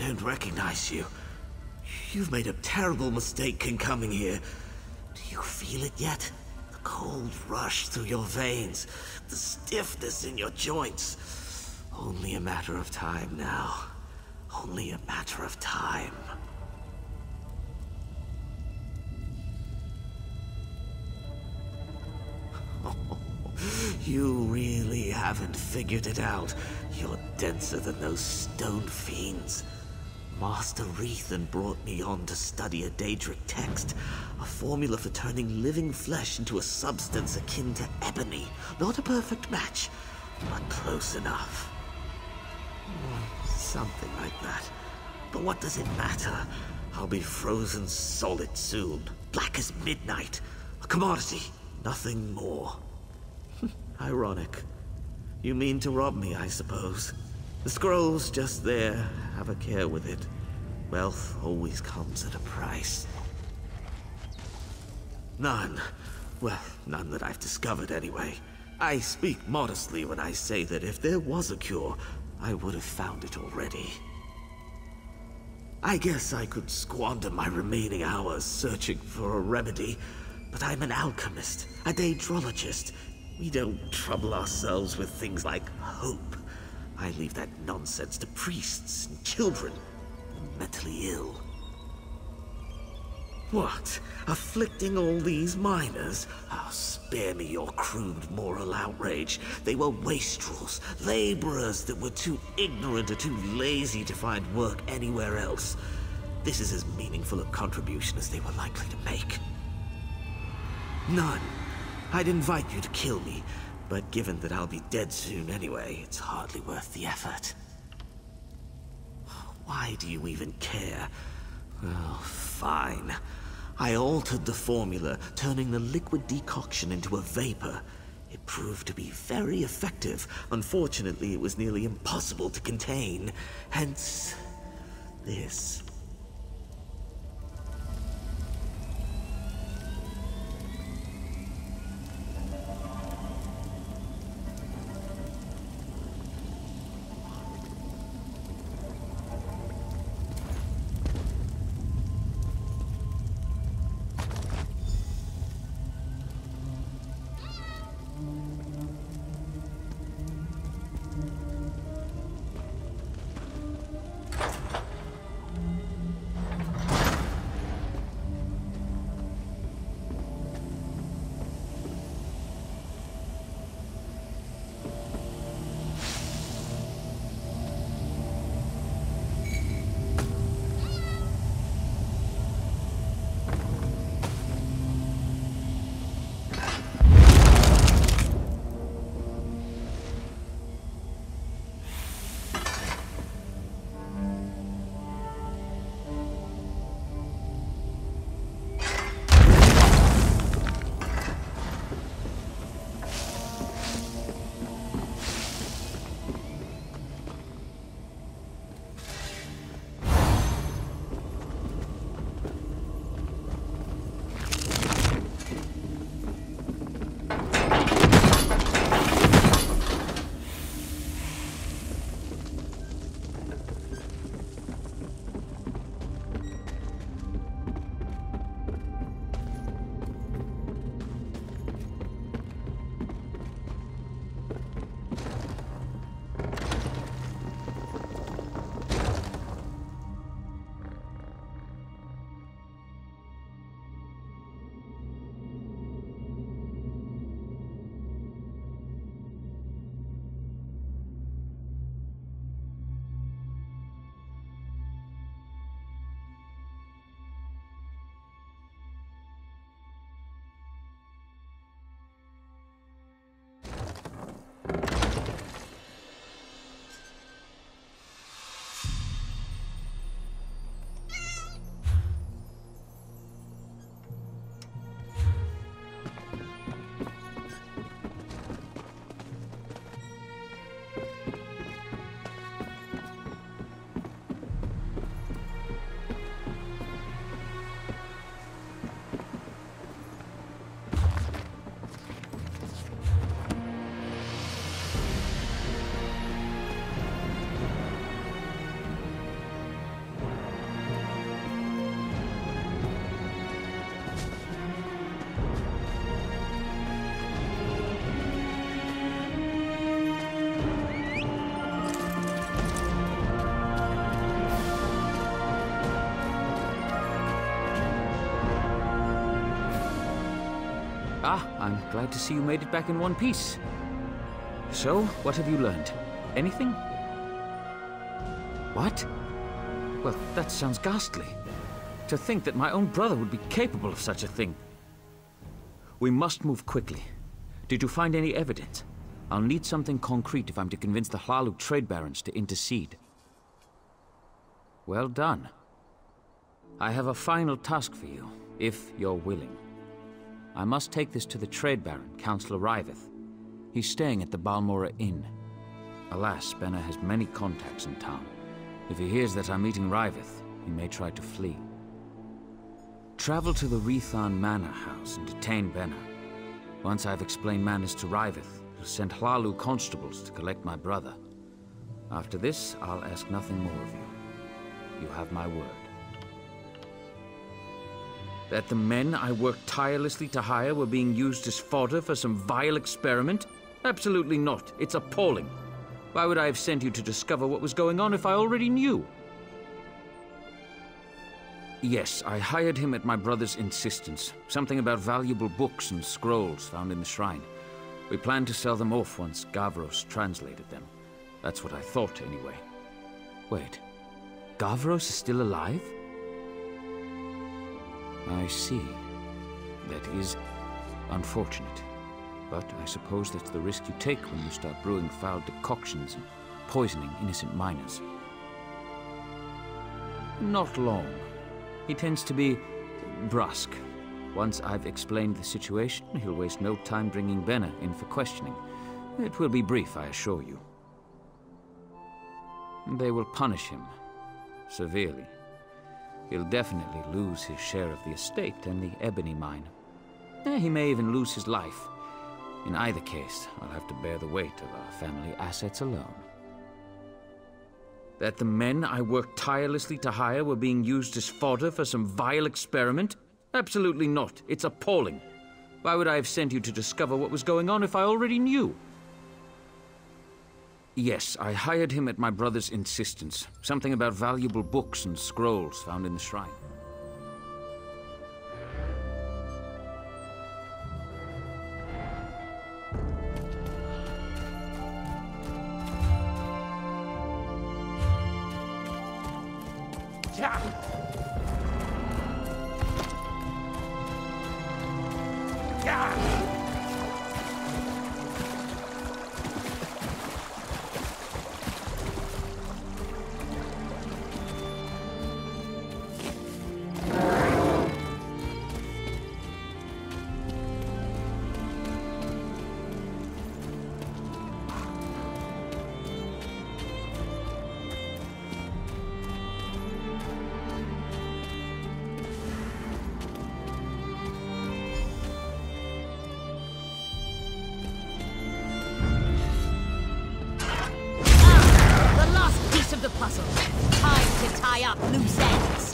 don't recognize you. You've made a terrible mistake in coming here. Do you feel it yet? The cold rush through your veins, the stiffness in your joints. Only a matter of time now. Only a matter of time. You really haven't figured it out. You're denser than those stone fiends. Master Rethan brought me on to study a Daedric text, a formula for turning living flesh into a substance akin to ebony. Not a perfect match, but close enough. Something like that. But what does it matter? I'll be frozen solid soon, black as midnight. A commodity, nothing more. Ironic. You mean to rob me, I suppose. The scroll's just there. Have a care with it. Wealth always comes at a price. None. Well, none that I've discovered anyway. I speak modestly when I say that if there was a cure, I would have found it already. I guess I could squander my remaining hours searching for a remedy, but I'm an alchemist, a daedrologist. We don't trouble ourselves with things like hope. I leave that nonsense to priests and children, the mentally ill. What? Afflicting all these miners? Oh, spare me your crude moral outrage. They were wastrels, laborers that were too ignorant or too lazy to find work anywhere else. This is as meaningful a contribution as they were likely to make. None. I'd invite you to kill me, but given that I'll be dead soon anyway, it's hardly worth the effort. Why do you even care? Oh, fine. I altered the formula, turning the liquid decoction into a vapor. It proved to be very effective. Unfortunately, it was nearly impossible to contain. Hence, this. Ah, I'm glad to see you made it back in one piece. So, what have you learned? Anything? What? Well, that sounds ghastly. To think that my own brother would be capable of such a thing. We must move quickly. Did you find any evidence? I'll need something concrete if I'm to convince the Hlalu trade barons to intercede. Well done. I have a final task for you, if you're willing. I must take this to the trade baron, Councillor Riveth. He's staying at the Balmora Inn. Alas, Benna has many contacts in town. If he hears that I'm meeting Riveth, he may try to flee. Travel to the Rethan Manor House and detain Benna. Once I've explained matters to Riveth, he'll send Hlalu constables to collect my brother. After this, I'll ask nothing more of you. You have my word. That the men I worked tirelessly to hire were being used as fodder for some vile experiment? Absolutely not. It's appalling. Why would I have sent you to discover what was going on if I already knew? Yes, I hired him at my brother's insistence. Something about valuable books and scrolls found in the shrine. We planned to sell them off once Gavros translated them. That's what I thought, anyway. Wait. Gavros is still alive? I see. That is unfortunate. But I suppose that's the risk you take when you start brewing foul decoctions and poisoning innocent miners. Not long. He tends to be brusque. Once I've explained the situation, he'll waste no time bringing Benna in for questioning. It will be brief, I assure you. They will punish him severely. He'll definitely lose his share of the estate and the ebony mine. He may even lose his life. In either case, I'll have to bear the weight of our family assets alone. That the men I worked tirelessly to hire were being used as fodder for some vile experiment? Absolutely not. It's appalling. Why would I have sent you to discover what was going on if I already knew? Yes, I hired him at my brother's insistence. Something about valuable books and scrolls found in the shrine. Loose ends.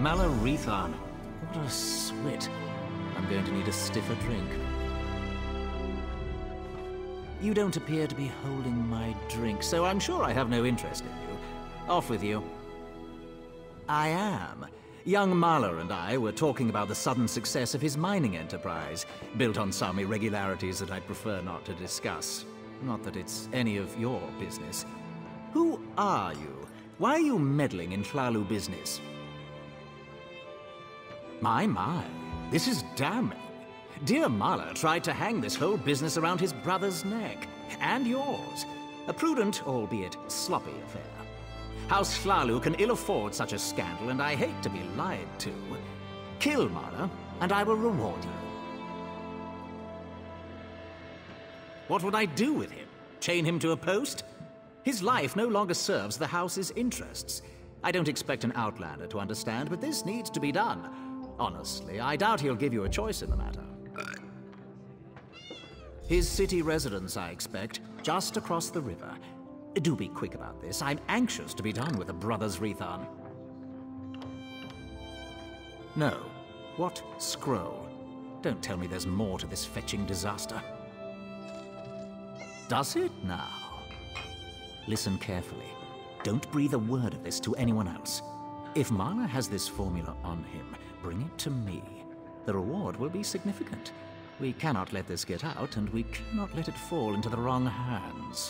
Malarethan. What a swit. I'm going to need a stiffer drink. You don't appear to be holding my drink, so I'm sure I have no interest in you. Off with you. I am. Young Mahler and I were talking about the sudden success of his mining enterprise, built on some irregularities that I'd prefer not to discuss. Not that it's any of your business. Who are you? Why are you meddling in Hlalu business? My, this is damning. Dear Mahler tried to hang this whole business around his brother's neck, and yours. A prudent, albeit sloppy affair. House Hlalu can ill afford such a scandal, and I hate to be lied to. Kill Mahler, and I will reward you. What would I do with him? Chain him to a post? His life no longer serves the house's interests. I don't expect an outlander to understand, but this needs to be done. Honestly, I doubt he'll give you a choice in the matter. His city residence, I expect, just across the river. Do be quick about this. I'm anxious to be done with the Brothers Rethan. No. What scroll? Don't tell me there's more to this fetching disaster. Does it now? Listen carefully. Don't breathe a word of this to anyone else. If Mahler has this formula on him, bring it to me. The reward will be significant. We cannot let this get out, and we cannot let it fall into the wrong hands.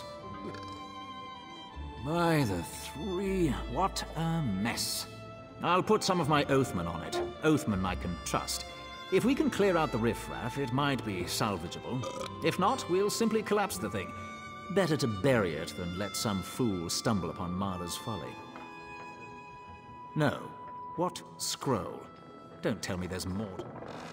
By the three, what a mess. I'll put some of my Oathman on it. Oathman I can trust. If we can clear out the riffraff, it might be salvageable. If not, we'll simply collapse the thing. Better to bury it than let some fool stumble upon Mahler's folly. No. What scroll? Don't tell me there's more.